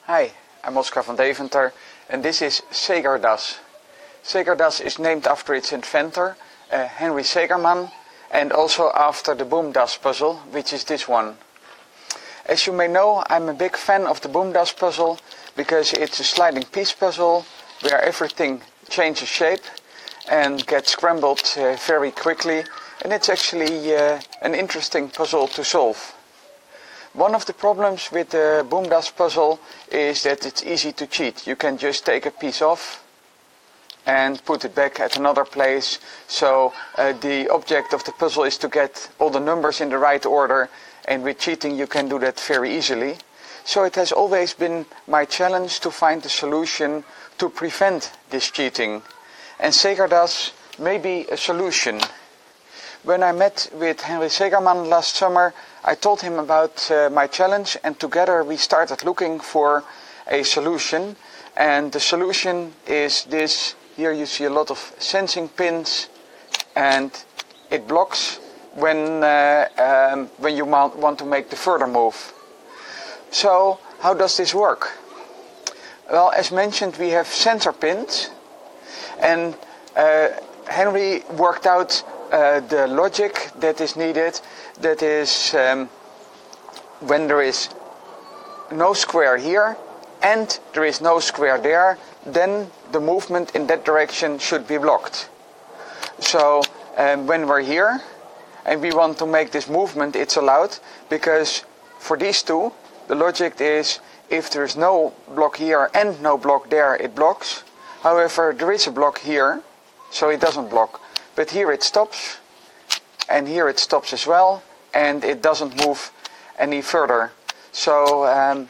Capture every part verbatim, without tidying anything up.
Hi, I'm Oscar van Deventer and this is Segerdas. Segerdas is named after its inventor, uh, Henry Segerman, and also after the Boom-Das puzzle, which is this one. As you may know, I'm a big fan of the Boom-Das puzzle because it's a sliding piece puzzle where everything changes shape and gets scrambled uh, very quickly, and it's actually uh, an interesting puzzle to solve. One of the problems with the Boom-Das puzzle is that it's easy to cheat. You can just take a piece off and put it back at another place. So uh, the object of the puzzle is to get all the numbers in the right order, and with cheating you can do that very easily. So it has always been my challenge to find a solution to prevent this cheating. And Segerdas may be a solution. When I met with Henry Segerman last summer, I told him about uh, my challenge, and together we started looking for a solution. And the solution is this. Here you see a lot of sensing pins, and it blocks when, uh, um, when you want to make the further move. So how does this work? Well, as mentioned, we have sensor pins, and uh, Henry worked out uh, the logic that is needed. That is, um, when there is no square here and there is no square there, then the movement in that direction should be blocked. So um, when we're here and we want to make this movement, it's allowed, because for these two, the logic is if there is no block here and no block there, it blocks. However, there is a block here, so it doesn't block. But here it stops, and here it stops as well, and it doesn't move any further. So um,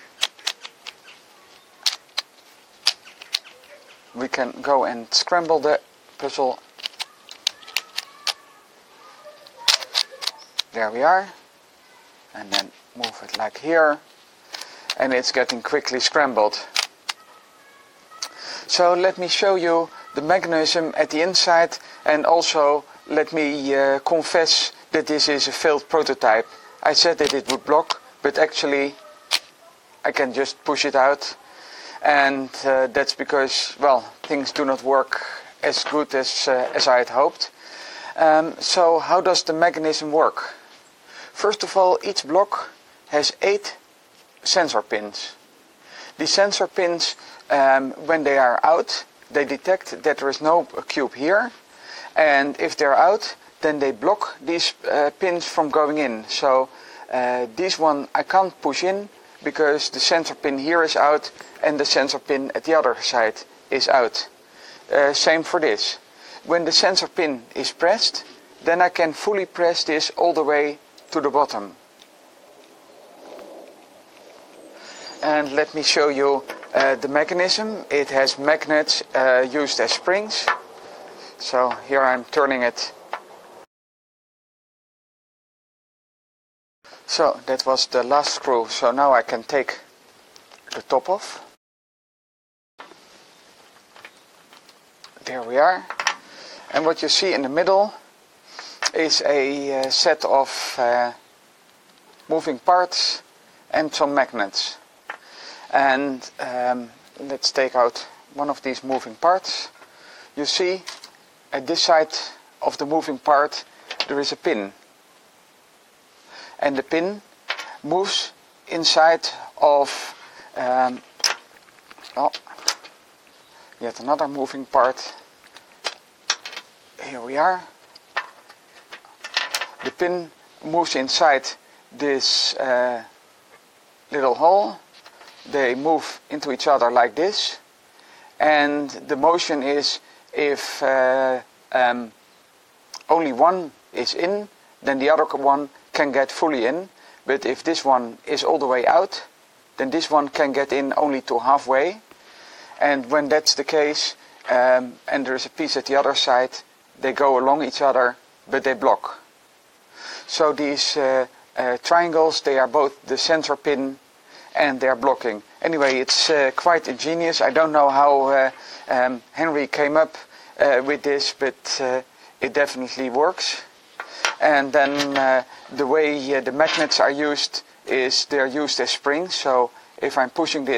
we can go and scramble the puzzle. There we are. And then move it like here. And it's getting quickly scrambled. So let me show you the mechanism at the inside, and also let me uh, confess that this is a failed prototype. I said that it would block, but actually I can just push it out, and uh, that's because, well, things do not work as good as, uh, as I had hoped. Um, so how does the mechanism work? First of all, each block has eight sensor pins. These sensor pins, um, when they are out, they detect that there is no cube here, and if they're out, then they block these uh, pins from going in. So uh, this one I can't push in because the sensor pin here is out and the sensor pin at the other side is out. Uh, same for this. When the sensor pin is pressed, then I can fully press this all the way to the bottom. And let me show you uh, the mechanism. It has magnets uh, used as springs. So here I'm turning it. So that was the last screw. So now I can take the top off. There we are. And what you see in the middle is a uh, set of uh, moving parts and some magnets. And um, let's take out one of these moving parts. You see at this side of the moving part there is a pin. And the pin moves inside of um, oh, yet another moving part. Here we are. The pin moves inside this uh, little hole. They move into each other like this, and the motion is if uh, um, only one is in, then the other one can get fully in. But if this one is all the way out, then this one can get in only to halfway. And when that's the case, um, and there's a piece at the other side, they go along each other, but they block. So these uh, uh, triangles, they are both the sensor pin and they're blocking. Anyway, it's uh, quite ingenious. I don't know how uh, um, Henry came up uh, with this, but uh, it definitely works. And then uh, the way uh, the magnets are used is they're used as springs. So if I'm pushing this,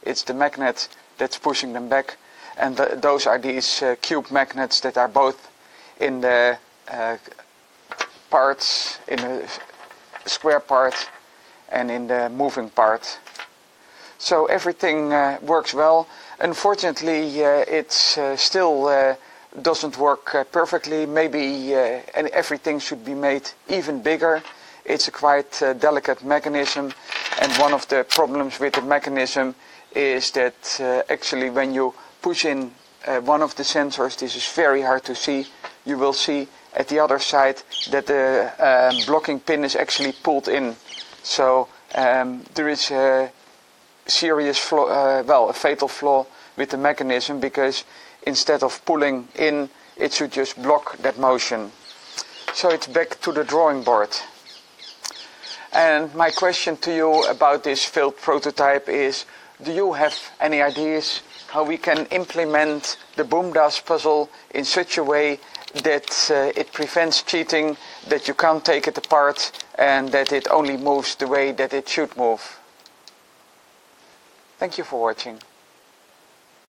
it's the magnet that's pushing them back. And the, those are these uh, cube magnets that are both in the uh, parts, in the square part and in the moving part. So everything uh, works well. Unfortunately, uh, it's uh, still uh, doesn't work uh, perfectly. Maybe uh, and everything should be made even bigger. It's a quite uh, delicate mechanism, and one of the problems with the mechanism is that uh, actually when you push in uh, one of the sensors, this is very hard to see, you will see at the other side that the um, blocking pin is actually pulled in. So um, there is a serious flaw, uh, well, a fatal flaw with the mechanism, because instead of pulling in, it should just block that motion. So it's back to the drawing board. And my question to you about this failed prototype is, do you have any ideas how we can implement the BOOMDAS puzzle in such a way that uh, it prevents cheating, that you can't take it apart, and that it only moves the way that it should move? Thank you for watching.